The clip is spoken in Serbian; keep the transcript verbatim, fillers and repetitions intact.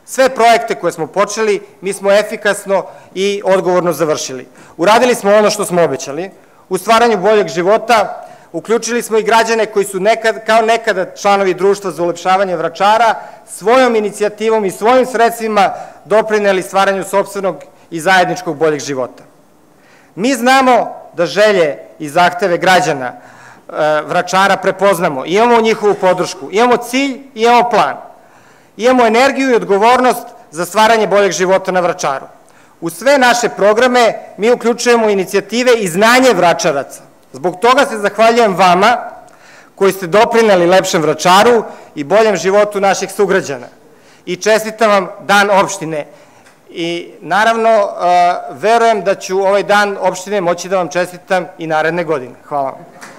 Sve projekte koje smo počeli, mi smo efikasno i odgovorno završili. Uradili smo ono što smo obećali, u stvaranju boljeg života, uključili smo i građane koji su nekad, kao nekada članovi društva za ulepšavanje Vračara, svojom inicijativom i svojim sredstvima doprineli stvaranju sopstvenog i zajedničkog boljeg života. Mi znamo da želje i zahteve građana Vračara prepoznamo, imamo njihovu podršku, imamo cilj i imamo plan. Imamo energiju i odgovornost za stvaranje boljeg života na Vračaru. U sve naše programe mi uključujemo inicijative i znanje Vračaraca. Zbog toga se zahvaljujem vama koji ste doprineli lepšem Vračaru i boljem životu naših sugrađana. I čestitam vam Dan opštine. I naravno, verujem da ću ovaj Dan opštine moći da vam čestitam i naredne godine. Hvala vam.